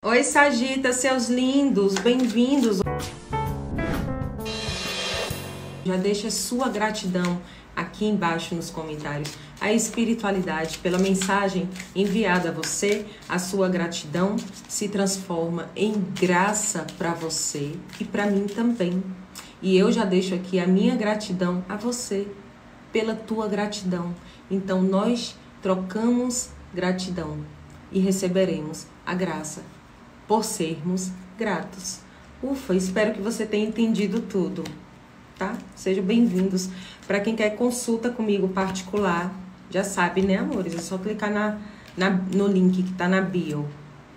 Oi, Sagita, seus lindos, bem-vindos. Já deixa sua gratidão aqui embaixo nos comentários. A espiritualidade, pela mensagem enviada a você, a sua gratidão se transforma em graça para você e para mim também. E eu já deixo aqui a minha gratidão a você pela tua gratidão. Então nós trocamos gratidão e receberemos a graça por sermos gratos. Ufa, espero que você tenha entendido tudo, tá? Sejam bem-vindos. Para quem quer consulta comigo particular, já sabe, né, amores? É só clicar no link que tá na bio.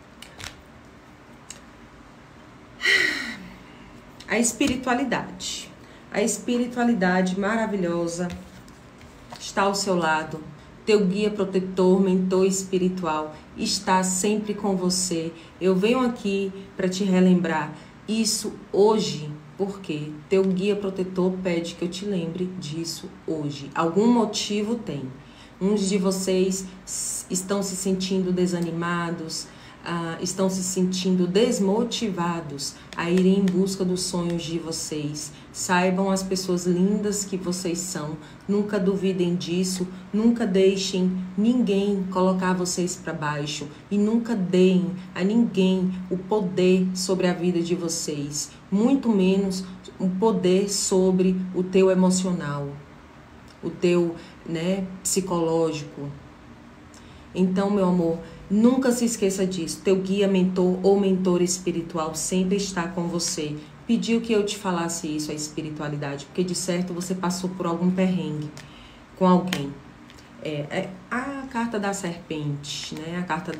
A espiritualidade. A espiritualidade maravilhosa está ao seu lado. Teu guia protetor, mentor espiritual está sempre com você. Eu venho aqui para te relembrar isso hoje, porque teu guia protetor pede que eu te lembre disso hoje. Algum motivo tem. Uns de vocês estão se sentindo desanimados, estão se sentindo desmotivados a irem em busca dos sonhos de vocês. Saibam as pessoas lindas que vocês são, nunca duvidem disso, nunca deixem ninguém colocar vocês para baixo e nunca deem a ninguém o poder sobre a vida de vocês, muito menos o poder sobre o teu emocional, o teu, psicológico. Então, meu amor, nunca se esqueça disso. Teu guia, mentor ou mentora espiritual sempre está com você. Pediu que eu te falasse isso, a espiritualidade, porque de certo você passou por algum perrengue com alguém. A carta da serpente, né? A carta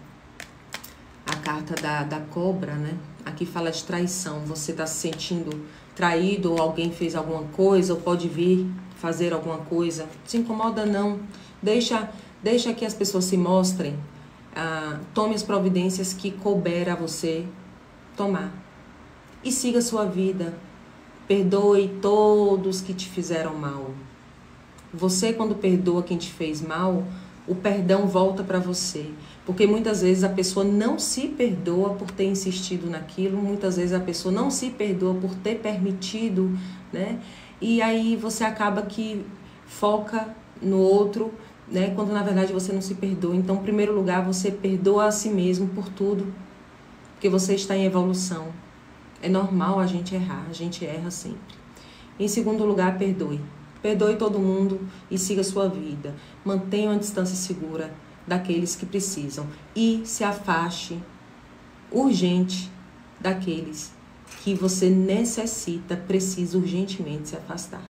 da cobra, né? Aqui fala de traição. Você está se sentindo traído, ou alguém fez alguma coisa, ou pode vir fazer alguma coisa. Se incomoda não. Deixa que as pessoas se mostrem. Tome as providências que couber a você tomar. E siga a sua vida. Perdoe todos que te fizeram mal. Você, quando perdoa quem te fez mal, o perdão volta para você. Porque muitas vezes a pessoa não se perdoa por ter insistido naquilo. Muitas vezes a pessoa não se perdoa por ter permitido, né? E aí você acaba que foca no outro, né? Quando na verdade você não se perdoa. Então, em primeiro lugar, você perdoa a si mesmo por tudo, porque você está em evolução. É normal a gente errar, a gente erra sempre. Em segundo lugar, perdoe. Perdoe todo mundo e siga a sua vida. Mantenha uma distância segura daqueles que precisam e se afaste urgente daqueles que você precisa urgentemente se afastar.